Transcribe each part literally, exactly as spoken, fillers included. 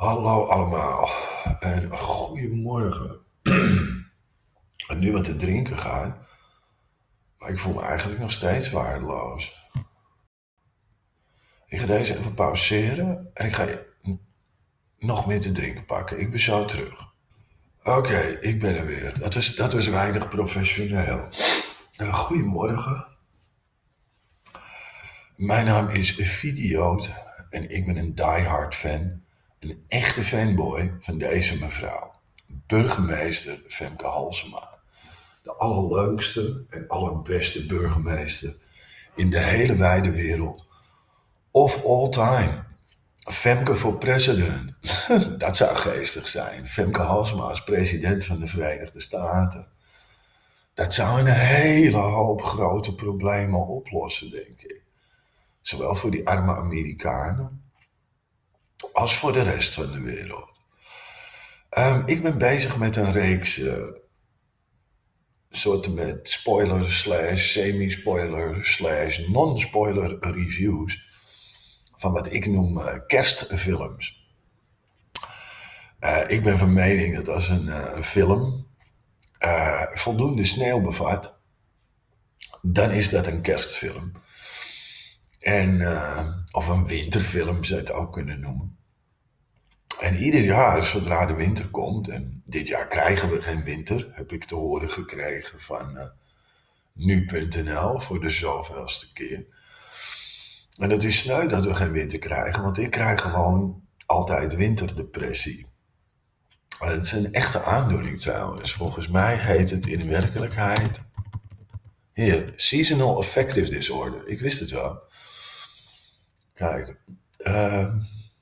Hallo allemaal en goedemorgen. En nu wat te drinken gaan, maar ik voel me eigenlijk nog steeds waardeloos. Ik ga deze even pauzeren en ik ga je nog meer te drinken pakken. Ik ben zo terug. Oké, ik ben er weer. Dat was, dat was weinig professioneel. Uh, goedemorgen. Mijn naam is Vidioot en ik ben een diehard fan. Een echte fanboy van deze mevrouw. Burgemeester Femke Halsema. De allerleukste en allerbeste burgemeester in de hele wijde wereld. Of all time. Femke voor president. Dat zou geestig zijn. Femke Halsema als president van de Verenigde Staten. Dat zou een hele hoop grote problemen oplossen, denk ik. Zowel voor die arme Amerikanen als voor de rest van de wereld. Um, ik ben bezig met een reeks uh, soorten met spoiler slash semi-spoiler slash non-spoiler reviews van wat ik noem uh, kerstfilms. Uh, ik ben van mening dat als een, uh, een film uh, voldoende sneeuw bevat, dan is dat een kerstfilm. En, uh, of een winterfilm zou je het ook kunnen noemen. En ieder jaar, zodra de winter komt, en dit jaar krijgen we geen winter, heb ik te horen gekregen van uh, nu punt n l voor de zoveelste keer. En het is sneu dat we geen winter krijgen, want ik krijg gewoon altijd winterdepressie. Het is een echte aandoening trouwens. Volgens mij heet het in werkelijkheid hier, Seasonal Affective Disorder. Ik wist het wel. Kijk, uh,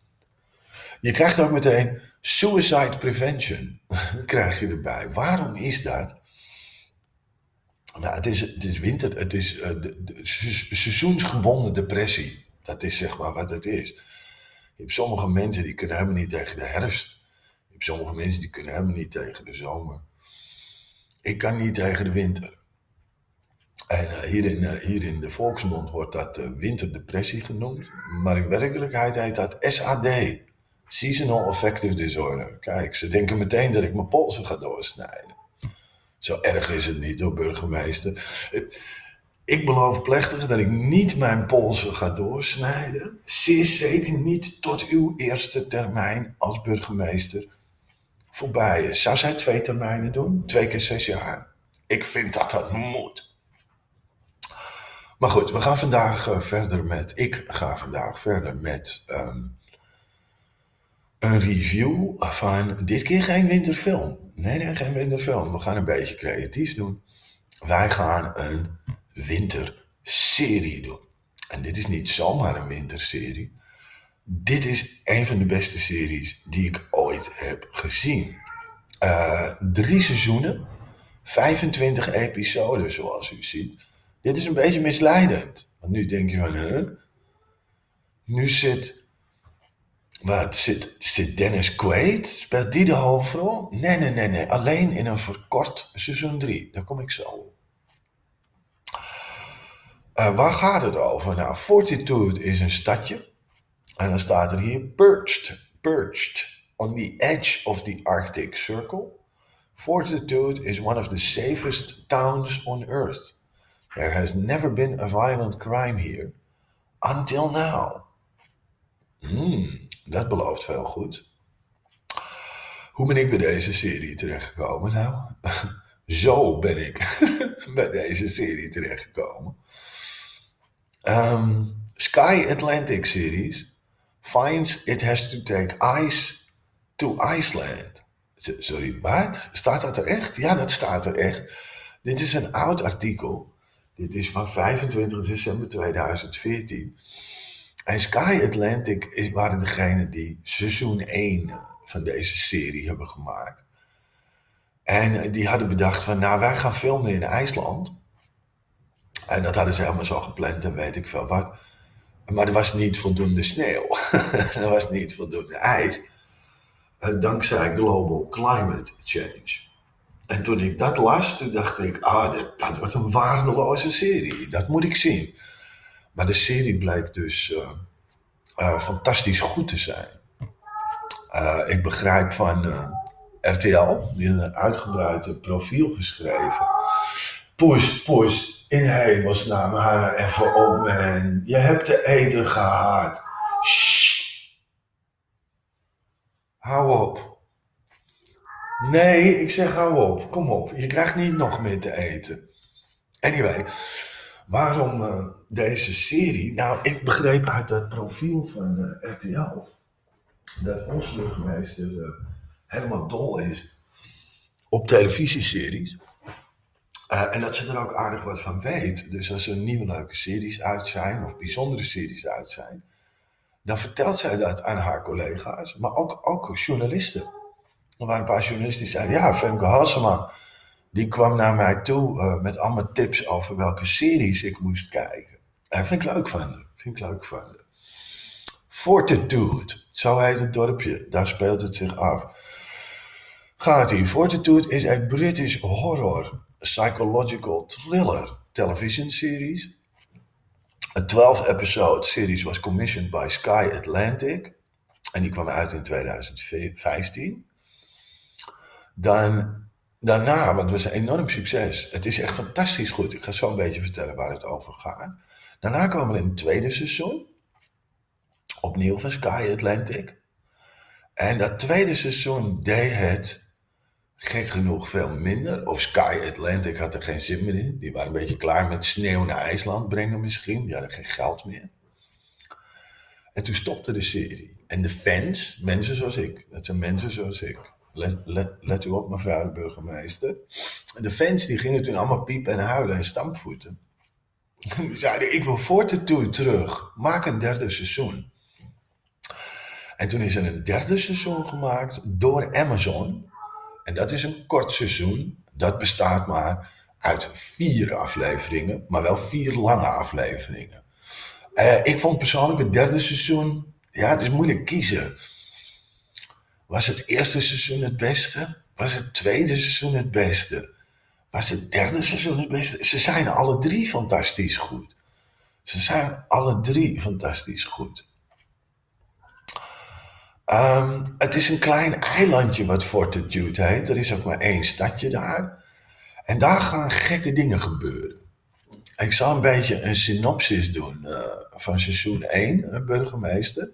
je krijgt ook meteen suicide prevention, krijg je erbij. Waarom is dat? Nou, het is, het is winter, het is uh, de, de, seizoensgebonden depressie. Dat is zeg maar wat het is. Je hebt sommige mensen die kunnen helemaal niet tegen de herfst. Je hebt sommige mensen die kunnen helemaal niet tegen de zomer. Ik kan niet tegen de winter. En uh, hier, in, uh, hier in de volksmond wordt dat uh, winterdepressie genoemd. Maar in werkelijkheid heet dat S A D. Seasonal Affective Disorder. Kijk, ze denken meteen dat ik mijn polsen ga doorsnijden. Zo erg is het niet hoor, burgemeester. Ik beloof plechtig dat ik niet mijn polsen ga doorsnijden. Zeer zeker niet tot uw eerste termijn als burgemeester voorbij is. Zou zij twee termijnen doen? Twee keer zes jaar? Ik vind dat dat moet. Maar goed, we gaan vandaag uh, verder met... Ik ga vandaag verder met... Um, Een review van dit keer geen winterfilm. Nee, nee, geen winterfilm. We gaan een beetje creatief doen. Wij gaan een winterserie doen. En dit is niet zomaar een winterserie. Dit is een van de beste series die ik ooit heb gezien. Uh, drie seizoenen, vijfentwintig episoden zoals u ziet. Dit is een beetje misleidend. Want nu denk je van, huh? Nu zit... Wat, zit, zit Dennis Quaid? Speelt die de hoofdrol? Nee, nee, nee, nee. Alleen in een verkort seizoen drie. Daar kom ik zo op. Uh, waar gaat het over? Nou, Fortitude is een stadje. En dan staat er hier... Perched, perched on the edge of the Arctic Circle. Fortitude is one of the safest towns on Earth. There has never been a violent crime here. Until now. Hmm... Dat belooft veel goed. Hoe ben ik bij deze serie terechtgekomen? Nou, zo ben ik bij deze serie terechtgekomen. Um, Sky Atlantic Series finds it has to take ice to Iceland. Sorry, wat? Staat dat er echt? Ja, dat staat er echt. Dit is een oud artikel. Dit is van vijfentwintig december tweeduizend veertien. En Sky Atlantic waren degene die seizoen één van deze serie hebben gemaakt. En die hadden bedacht van, nou wij gaan filmen in IJsland. En dat hadden ze helemaal zo gepland en weet ik veel wat. Maar er was niet voldoende sneeuw. Er was niet voldoende ijs. Dankzij global climate change. En toen ik dat las, toen dacht ik, ah, dat, dat wordt een waardeloze serie. Dat moet ik zien. Maar de serie blijkt dus uh, uh, fantastisch goed te zijn. Uh, ik begrijp van uh, R T L, die een uitgebreid profiel geschreven. Poes, poes, in hemelsnaam, hou nou even op, man. Je hebt te eten gehad. Shh. Hou op. Nee, ik zeg hou op. Kom op, je krijgt niet nog meer te eten. Anyway, waarom uh, deze serie? Nou, ik begreep uit dat profiel van uh, R T L dat onze burgemeester uh, helemaal dol is op televisieseries. Uh, en dat ze er ook aardig wat van weet. Dus als er nieuwe leuke series uit zijn, of bijzondere series uit zijn, dan vertelt zij dat aan haar collega's, maar ook, ook journalisten. Er waren een paar journalisten die zeiden, ja, Femke Halsema, die kwam naar mij toe uh, met allemaal tips over welke series ik moest kijken. En dat vind ik leuk van haar. Vind ik leuk van haar. Fortitude, zo heet het dorpje, daar speelt het zich af. Gaat ie. Fortitude is een British horror psychological thriller television series. Een twaalf episode series was commissioned by Sky Atlantic en die kwam uit in tweeduizend vijftien. Dan, daarna, want het was een enorm succes. Het is echt fantastisch goed. Ik ga zo een beetje vertellen waar het over gaat. Daarna kwam er een tweede seizoen. Opnieuw van Sky Atlantic. En dat tweede seizoen deed het gek genoeg veel minder. Of Sky Atlantic had er geen zin meer in. Die waren een beetje klaar met sneeuw naar IJsland brengen misschien. Die hadden geen geld meer. En toen stopte de serie. En de fans, mensen zoals ik. Dat zijn mensen zoals ik. Let, let, let u op, mevrouw de burgemeester. En de fans die gingen toen allemaal piepen en huilen en stampvoeten. En die zeiden, ik wil Fortitude terug. Maak een derde seizoen. En toen is er een derde seizoen gemaakt door Amazon. En dat is een kort seizoen. Dat bestaat maar uit vier afleveringen. Maar wel vier lange afleveringen. Uh, ik vond persoonlijk het derde seizoen... Ja, het is moeilijk kiezen. Was het eerste seizoen het beste? Was het tweede seizoen het beste? Was het derde seizoen het beste? Ze zijn alle drie fantastisch goed. Ze zijn alle drie fantastisch goed. Um, het is een klein eilandje wat Fortitude heet. Er is ook maar één stadje daar. En daar gaan gekke dingen gebeuren. Ik zal een beetje een synopsis doen uh, van seizoen één, uh, burgemeester.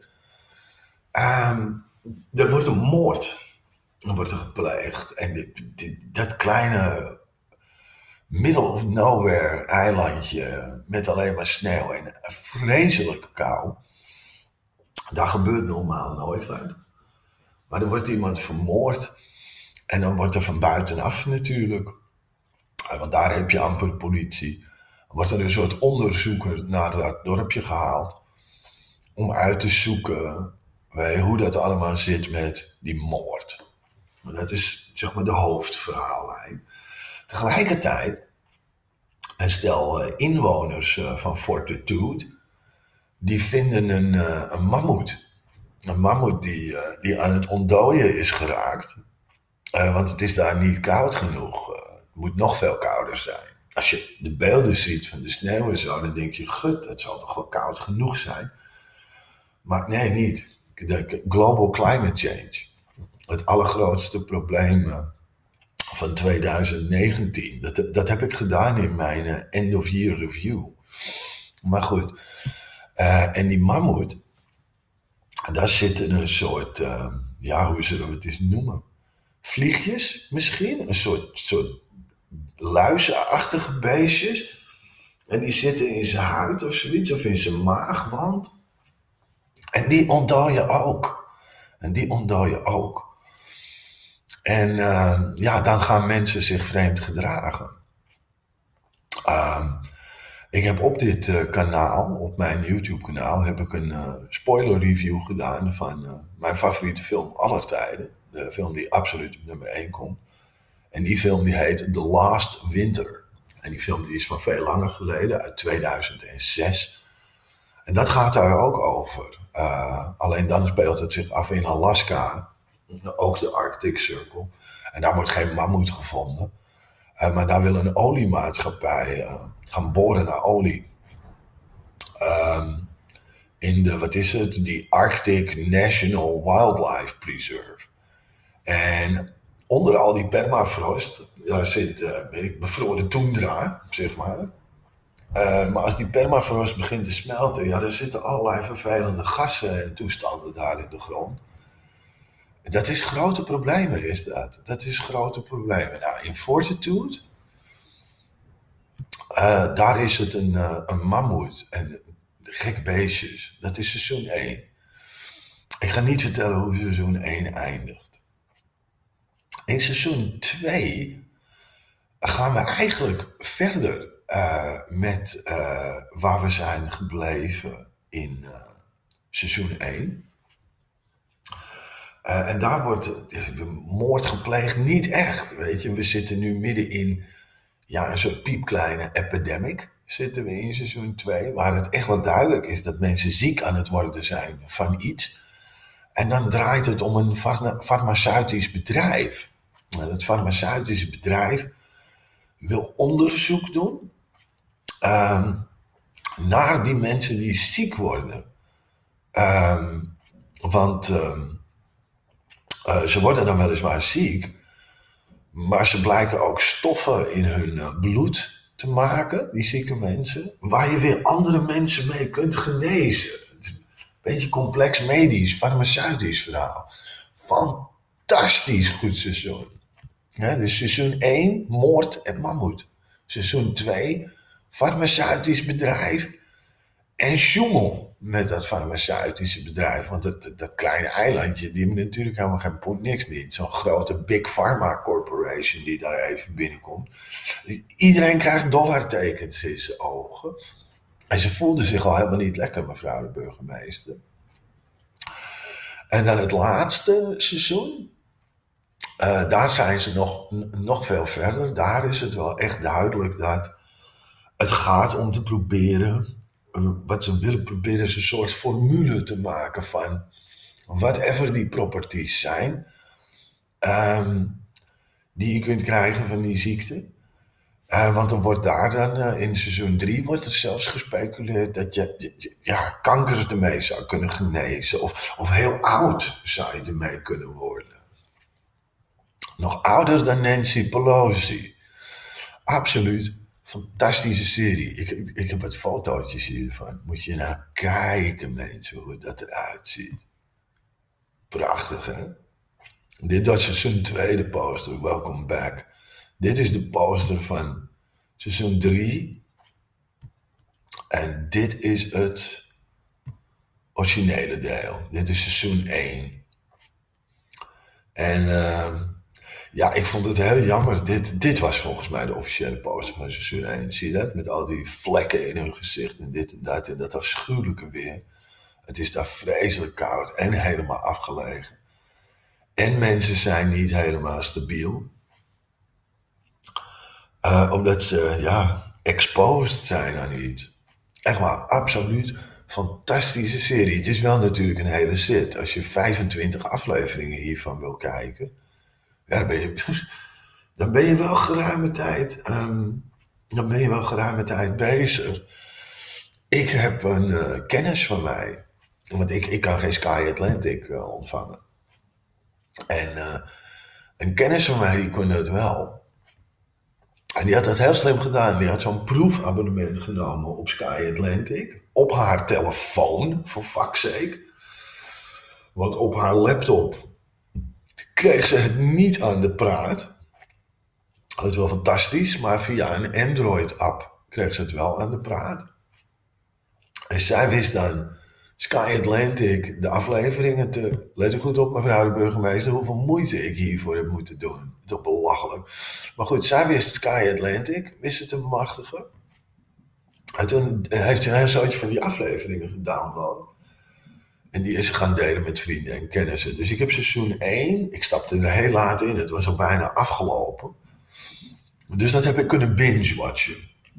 Um, er wordt een moord er wordt er gepleegd. En dit, dit, dat kleine middle of nowhere eilandje met alleen maar sneeuw en een vreselijke kou. Daar gebeurt normaal nooit wat. Maar er wordt iemand vermoord. En dan wordt er van buitenaf natuurlijk. Want daar heb je amper politie. Dan wordt er een soort onderzoeker naar dat dorpje gehaald. Om uit te zoeken weet, hoe dat allemaal zit met die moord. Dat is zeg maar de hoofdverhaallijn. Tegelijkertijd, een stel inwoners van Fortitude, die vinden een, een mammoet. Een mammoet die, die aan het ontdooien is geraakt. Uh, want het is daar niet koud genoeg. Uh, het moet nog veel kouder zijn. Als je de beelden ziet van de sneeuw en zo, dan denk je, gut, het zal toch wel koud genoeg zijn. Maar nee, niet. De global climate change. Het allergrootste probleem van twintig negentien. Dat, dat heb ik gedaan in mijn uh, end of year review. Maar goed. Uh, en die mammoet, daar zitten een soort, uh, ja, hoe zullen we het eens noemen? Vliegjes misschien? Een soort, soort luizenachtige beestjes. En die zitten in zijn huid of zoiets, of in zijn maagwand. En die ontdooien ook. En die ontdooien ook. En uh, ja, dan gaan mensen zich vreemd gedragen. Uh, ik heb op dit uh, kanaal, op mijn YouTube kanaal, heb ik een uh, spoiler review gedaan van uh, mijn favoriete film aller tijden. De film die absoluut op nummer één komt. En die film die heet The Last Winter. En die film die is van veel langer geleden, uit tweeduizend zes. En dat gaat daar ook over. Uh, alleen dan speelt het zich af in Alaska. Ook de Arctic Circle. En daar wordt geen mammoet gevonden. Uh, maar daar wil een oliemaatschappij uh, gaan boren naar olie. Uh, in de, wat is het, die Arctic National Wildlife Preserve. En onder al die permafrost, daar zit uh, weet ik, bevroren toendra, zeg maar. Uh, maar als die permafrost begint te smelten, ja, dan zitten allerlei vervelende gassen en toestanden daar in de grond. Dat is grote problemen, is dat. Dat is grote problemen. Nou, in Fortitude, uh, daar is het een, uh, een mammoet en gek beestjes. Dat is seizoen één. Ik ga niet vertellen hoe seizoen één eindigt. In seizoen twee gaan we eigenlijk verder uh, met uh, waar we zijn gebleven in uh, seizoen één. Uh, en daar wordt de moord gepleegd niet echt, weet je. We zitten nu midden in ja, een soort piepkleine epidemic, zitten we in seizoen twee, waar het echt wel duidelijk is dat mensen ziek aan het worden zijn van iets. En dan draait het om een farma- farmaceutisch bedrijf. En het farmaceutische bedrijf wil onderzoek doen um, naar die mensen die ziek worden. Um, want um, uh, ze worden dan weliswaar ziek, maar ze blijken ook stoffen in hun uh, bloed te maken, die zieke mensen, waar je weer andere mensen mee kunt genezen. Het is een beetje complex medisch, farmaceutisch verhaal. Fantastisch goed seizoen. Ja, dus seizoen één, moord en mammoet. Seizoen twee, farmaceutisch bedrijf en sjoemel met dat farmaceutische bedrijf. Want dat, dat kleine eilandje, die hebben natuurlijk helemaal geen poen, niks niet. Zo'n grote Big Pharma Corporation die daar even binnenkomt. Iedereen krijgt dollartekens in zijn ogen. En ze voelde zich al helemaal niet lekker, mevrouw de burgemeester. En dan het laatste seizoen. Uh, daar zijn ze nog, nog veel verder. Daar is het wel echt duidelijk dat het gaat om te proberen, uh, wat ze willen proberen is een soort formule te maken van whatever die properties zijn, um, die je kunt krijgen van die ziekte. Uh, want dan wordt daar dan, uh, in seizoen drie wordt er zelfs gespeculeerd dat je, je ja, kanker ermee zou kunnen genezen. Of, of heel oud zou je ermee kunnen worden. Nog ouder dan Nancy Pelosi. Absoluut fantastische serie. Ik, ik, ik heb wat fotootjes hiervan. Moet je nou kijken, mensen, hoe dat eruit ziet. Prachtig, hè? Dit was seizoen twee, de poster. Welcome back. Dit is de poster van seizoen drie. En dit is het originele deel. Dit is seizoen één. En uh, ja, ik vond het heel jammer. Dit, dit was volgens mij de officiële poster van seizoen één. Zie je dat? Met al die vlekken in hun gezicht en dit en dat en dat afschuwelijke weer. Het is daar vreselijk koud en helemaal afgelegen. En mensen zijn niet helemaal stabiel. Uh, omdat ze, ja, exposed zijn aan iets. Echt maar, absoluut fantastische serie. Het is wel natuurlijk een hele zit. Als je vijfentwintig afleveringen hiervan wil kijken, ja, dan ben je, dan ben je wel geruime tijd, um, dan ben je wel geruime tijd bezig. Ik heb een uh, kennis van mij, want ik, ik kan geen Sky Atlantic uh, ontvangen. En uh, een kennis van mij, die kon het wel. En die had dat heel slim gedaan. Die had zo'n proefabonnement genomen op Sky Atlantic. Op haar telefoon, voor fuck's sake. Want op haar laptop kreeg ze het niet aan de praat. Dat is wel fantastisch, maar via een Android-app kreeg ze het wel aan de praat. En zij wist dan Sky Atlantic de afleveringen te... Let er goed op, mevrouw de burgemeester, hoeveel moeite ik hiervoor heb moeten doen. Het is toch belachelijk. Maar goed, zij wist Sky Atlantic, wist het te machtigen. En toen heeft ze een heel zootje van die afleveringen gedownload. En die is ze gaan delen met vrienden en kennissen. Dus ik heb seizoen één, ik stapte er heel laat in, het was al bijna afgelopen. Dus dat heb ik kunnen binge-watchen.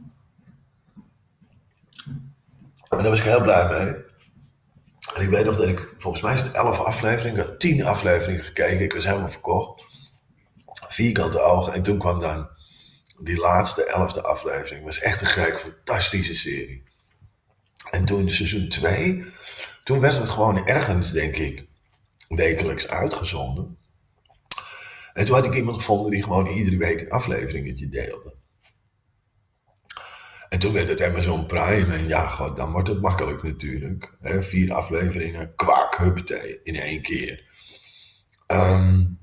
En daar was ik heel blij mee. En ik weet nog dat ik, volgens mij is het elf afleveringen, ik had tien afleveringen gekeken, ik was helemaal verkocht. Vierkante ogen, en toen kwam dan die laatste elfde aflevering. Het was echt een gek, fantastische serie. En toen seizoen twee, Toen werd het gewoon ergens, denk ik, wekelijks uitgezonden. En toen had ik iemand gevonden die gewoon iedere week een afleveringetje deelde. En toen werd het Amazon Prime en ja, god, dan wordt het makkelijk natuurlijk. He, vier afleveringen, kwak, huppatee, in één keer. Um,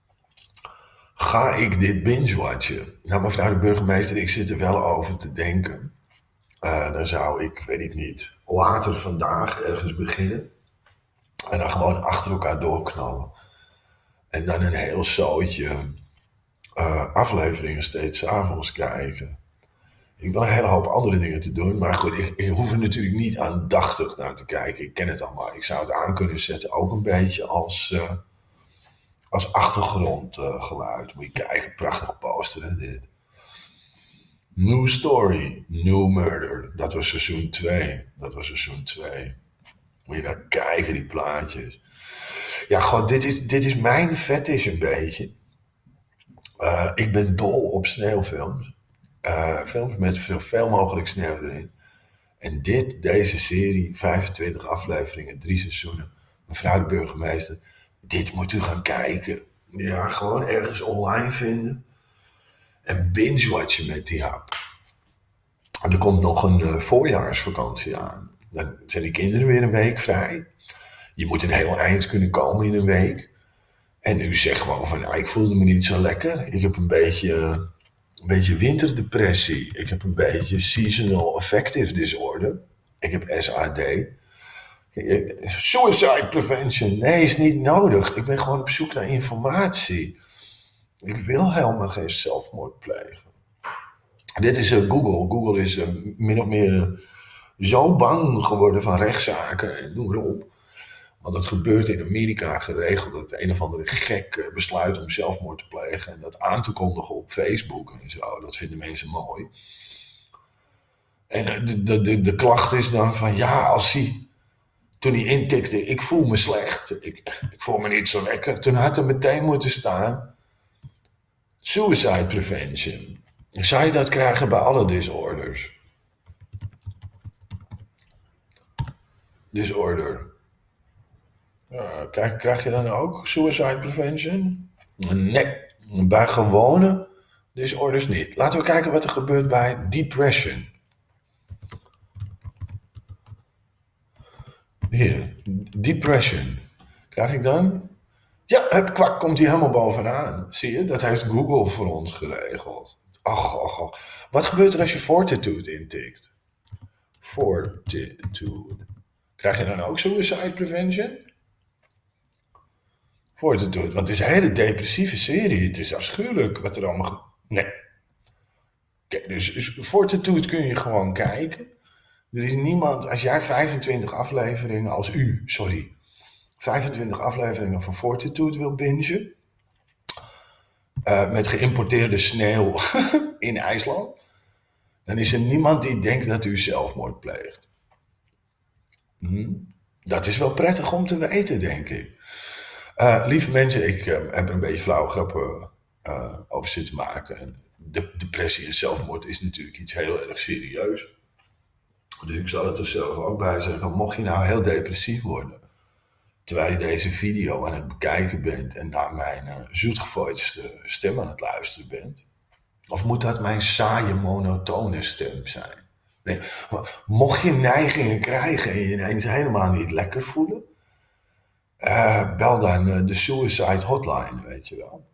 ga ik dit binge-watchen? Nou, mevrouw de burgemeester, ik zit er wel over te denken. Uh, dan zou ik, weet ik niet, later vandaag ergens beginnen. En dan gewoon achter elkaar doorknallen. En dan een heel zootje uh, afleveringen steeds 's avonds kijken. Ik wil een hele hoop andere dingen te doen. Maar goed, ik, ik hoef er natuurlijk niet aandachtig naar te kijken. Ik ken het allemaal. Ik zou het aan kunnen zetten. Ook een beetje als, uh, als achtergrondgeluid. Uh, Moet je kijken, prachtig poster hè, dit. New Story, New Murder. Dat was seizoen twee. Dat was seizoen twee. Moet je naar kijken, die plaatjes. Ja, god, dit is, dit is mijn fetish een beetje. Uh, ik ben dol op sneeuwfilms. Uh, films met zoveel mogelijk sneeuw erin. En dit, deze serie, vijfentwintig afleveringen, drie seizoenen. Mevrouw de burgemeester, dit moet u gaan kijken. Ja, gewoon ergens online vinden. En binge-watchen met die hap. En er komt nog een uh, voorjaarsvakantie aan. Dan zijn die kinderen weer een week vrij. Je moet een heel eind kunnen komen in een week. En u zegt gewoon van, nou, ik voelde me niet zo lekker. Ik heb een beetje, een beetje winterdepressie. Ik heb een beetje seasonal affective disorder. Ik heb S A D. Suicide prevention. Nee, is niet nodig. Ik ben gewoon op zoek naar informatie. Ik wil helemaal geen zelfmoord plegen. Dit is uh, Google. Google is uh, min of meer uh, zo bang geworden van rechtszaken en noem maar op. Want het gebeurt in Amerika geregeld dat een of andere gek besluit om zelfmoord te plegen en dat aan te kondigen op Facebook en zo. Dat vinden mensen mooi. En de, de, de, de klacht is dan van ja, als hij, toen hij intikte, ik voel me slecht, ik, ik voel me niet zo lekker. Toen had er meteen moeten staan, suicide prevention. Zou je dat krijgen bij alle disorders? Disorder. Uh, krijg, krijg je dan ook suicide prevention? Nee, bij gewone disorders niet. Laten we kijken wat er gebeurt bij depression. Hier, depression. Krijg ik dan? Ja, het kwak komt hier helemaal bovenaan. Zie je, dat heeft Google voor ons geregeld. Ach, ach, ach. Wat gebeurt er als je fortitude intikt? Fortitude. Krijg je dan ook suicide prevention? Fortitude, want het is een hele depressieve serie. Het is afschuwelijk wat er allemaal... Ge- nee. Kijk, dus, dus Fortitude kun je gewoon kijken. Er is niemand, als jij vijfentwintig afleveringen, als u, sorry, vijfentwintig afleveringen van Fortitude wil bingen, uh, met geïmporteerde sneeuw in IJsland, dan is er niemand die denkt dat u zelfmoord pleegt. Hm? Dat is wel prettig om te weten, denk ik. Uh, lieve mensen, ik uh, heb er een beetje flauwe grappen uh, over zitten maken. En de, depressie en zelfmoord is natuurlijk iets heel erg serieus. Dus ik zal het er zelf ook bij zeggen. Mocht je nou heel depressief worden, terwijl je deze video aan het bekijken bent en naar mijn uh, zoetgevoelige stem aan het luisteren bent. Of moet dat mijn saaie, monotone stem zijn? Nee, mocht je neigingen krijgen en je ineens helemaal niet lekker voelen, Uh, bel dan uh, de suicide hotline, weet je wel.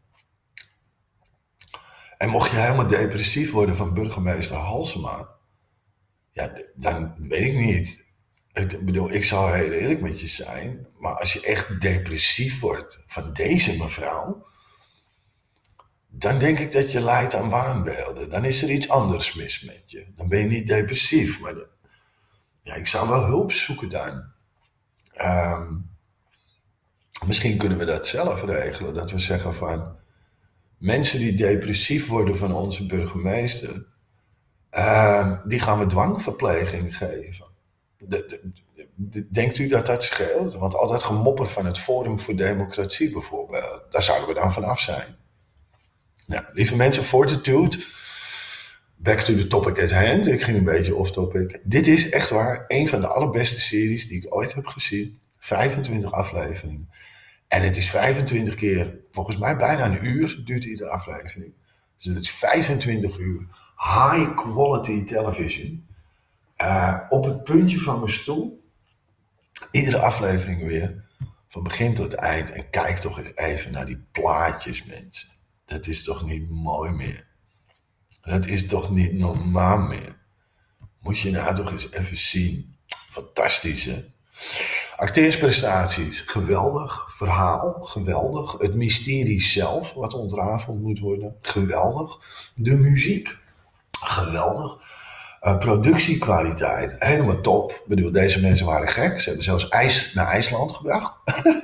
En mocht je helemaal depressief worden van burgemeester Halsema, ja, dan weet ik niet. Ik bedoel, ik zal heel eerlijk met je zijn, maar als je echt depressief wordt van deze mevrouw, dan denk ik dat je lijdt aan waanbeelden. Dan is er iets anders mis met je. Dan ben je niet depressief, maar de, ja, ik zou wel hulp zoeken dan. Um, Misschien kunnen we dat zelf regelen. Dat we zeggen van, mensen die depressief worden van onze burgemeester, uh, die gaan we dwangverpleging geven. De, de, de, denkt u dat dat scheelt? Want al dat gemopper van het Forum voor Democratie bijvoorbeeld, daar zouden we dan vanaf zijn. Nou, lieve mensen, Fortitude, back to the topic at hand. Ik ging een beetje off topic. Dit is echt waar een van de allerbeste series die ik ooit heb gezien. vijfentwintig afleveringen. En het is vijfentwintig keer, volgens mij bijna een uur duurt iedere aflevering. Dus het is vijfentwintig uur high quality television. Uh, op het puntje van mijn stoel. Iedere aflevering weer. Van begin tot eind. En kijk toch eens even naar die plaatjes, mensen. Dat is toch niet mooi meer. Dat is toch niet normaal meer. Moet je nou toch eens even zien. Fantastisch, hè? Acteersprestaties, geweldig. Verhaal, geweldig. Het mysterie zelf, wat ontrafeld moet worden, geweldig. De muziek, geweldig. Uh, productiekwaliteit, helemaal top. Ik bedoel, deze mensen waren gek. Ze hebben zelfs ijs naar IJsland gebracht.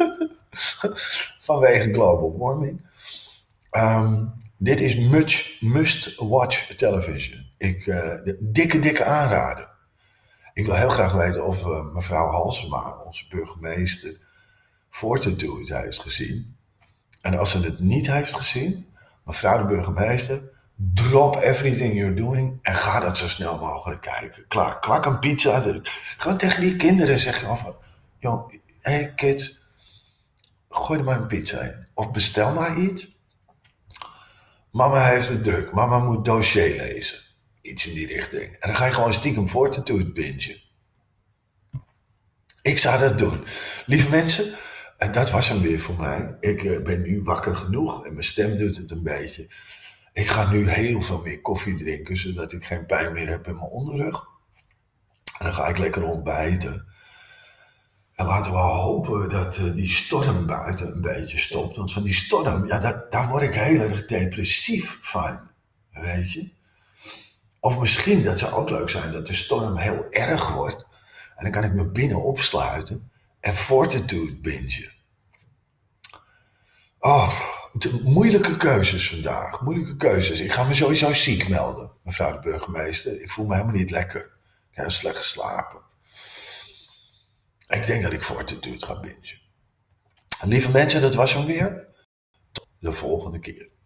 Vanwege global warming. Um, dit is much must-watch television. Ik, uh, dikke, dikke aanrader. Ik wil heel graag weten of uh, mevrouw Halsema, onze burgemeester, Fortitude heeft gezien. En als ze het niet heeft gezien, mevrouw de burgemeester, drop everything you're doing en ga dat zo snel mogelijk kijken. Klaar, kwak een pizza. Gewoon tegen die kinderen zeg je van, joh, hey kids, gooi er maar een pizza in. Of bestel maar iets. Mama heeft het druk, mama moet dossier lezen. Iets in die richting. En dan ga je gewoon stiekem Fortitude bingen. Ik zou dat doen. Lieve mensen, en dat was hem weer voor mij. Ik uh, ben nu wakker genoeg en mijn stem doet het een beetje. Ik ga nu heel veel meer koffie drinken, zodat ik geen pijn meer heb in mijn onderrug. En dan ga ik lekker ontbijten. En laten we hopen dat uh, die storm buiten een beetje stopt. Want van die storm, ja, dat, daar word ik heel erg depressief van. Weet je? Of misschien, dat zou ook leuk zijn, dat de storm heel erg wordt. En dan kan ik me binnen opsluiten en Fortitude bingen. Oh, moeilijke keuzes vandaag. Moeilijke keuzes. Ik ga me sowieso ziek melden, mevrouw de burgemeester. Ik voel me helemaal niet lekker. Ik heb slecht geslapen. Ik denk dat ik Fortitude ga bingen. Lieve mensen, dat was hem weer. Tot de volgende keer.